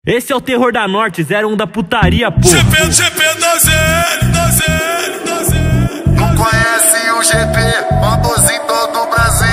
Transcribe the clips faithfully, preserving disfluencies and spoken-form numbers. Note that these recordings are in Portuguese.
Esse é o terror da Norte, zero um da putaria, pô. G P, G P da zero, da zero, da zero. Não conhece o G P, famoso em todo o Brasil.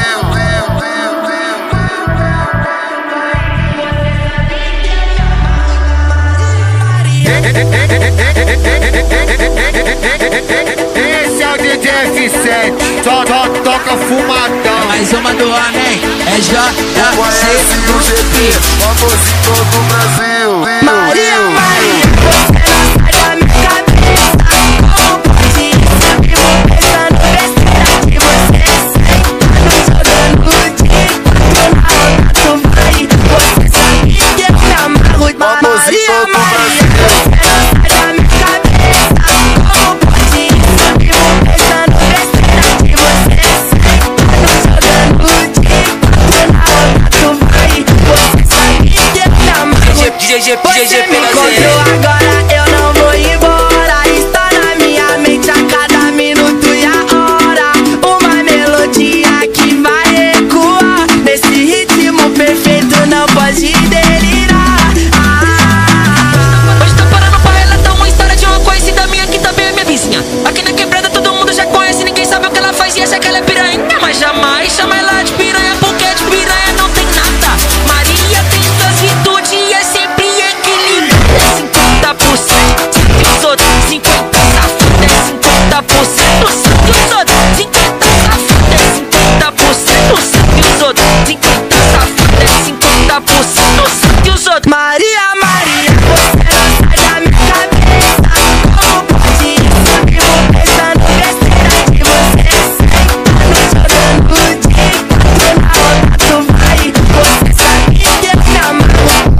Esse é o D J F sete, só toca fumadão. Mais uma do homem, é J C o G P, famoso em todo o Brasil. Maria, Maria, você não sai da minha cabeça. Como pode isso? Eu vivo pensando besteira que você senta jogando de quatro na onda tu vai. Você sabe que eu me amarro. Maria, Maria, você não sai da minha cabeça. Como pode isso? Eu vivo pensando besteira que você senta jogando de quatro na onda tu vai. Você sabe que eu me amarro. Você me encontrou agora, eu não vou embora. Está na minha mente a cada minuto e a hora. Uma melodia que vai ecoar. Nesse ritmo perfeito não pode delirar. ah. Hoje tá parando pra relatar uma história de uma conhecida minha que também é minha vizinha. Aqui na quebrada todo mundo já conhece, ninguém sabe o que ela faz e acha que ela é piranha. Mas jamais chama ela de piranha, porque de piranha não tem nada. Maria tem suas virtudes e é sempre cinquenta por cento e os outros cinquenta safado é cinquenta por cento e os outros cinquenta safado é cinquenta por cento e os outros cinquenta safado é cinquenta por cento e os outros. Maria, Maria, você não sai da minha cabeça. Como pode isso? Eu vivo pensando besteira que você senta jogando de quatro na onda tu vai. Você sabe que eu me amarro.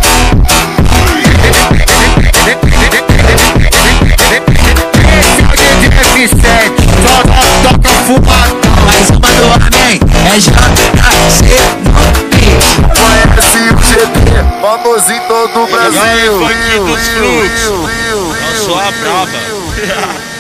Só toca fumadão. Mais uma do homem, é J C Conhece o G P, famoso em todo o Brasil. Funk dos frutos. Eu sou a brava.